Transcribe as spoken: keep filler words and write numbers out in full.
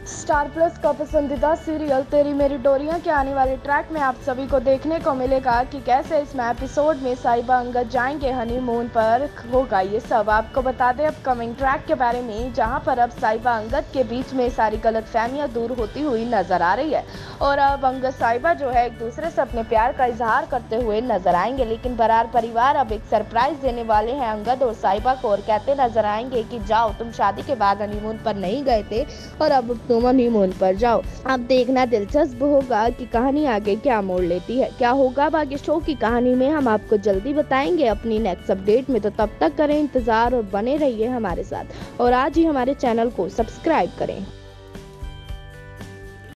Star plus का पसंदीदा serial तेरी मेरी डोरियां के आने वाले ट्रैक में आप सभी को देखने को मिलेगा कि कैसे इसमें एपिसोड में साहिबा अंगद जाएंगे हनीमून पर। होगा ये सब आपको बता दें अपकमिंग ट्रैक के बारे में, जहां पर अब साहिबा अंगद के बीच में सारी गलतफहमियां दूर होती हुई नजर आ रही है और अब अंगद साहिबा जो है एक दूसरे से अपने प्यार का इजहार करते हुए नजर आएंगे। लेकिन बरार परिवार अब एक सरप्राइज देने वाले हैं अंगद और साहिबा को और कहते नजर आएंगे कि जाओ, तुम शादी के बाद हनीमून पर नहीं गए थे और अब तुम हनीमून पर जाओ। अब देखना दिलचस्प होगा कि कहानी आगे क्या मोड़ लेती है। क्या होगा बाकी शो की कहानी में हम आपको जल्दी बताएंगे अपनी नेक्स्ट अपडेट में। तो तब तक करें इंतजार और बने रहिए हमारे साथ और आज ही हमारे चैनल को सब्सक्राइब करें।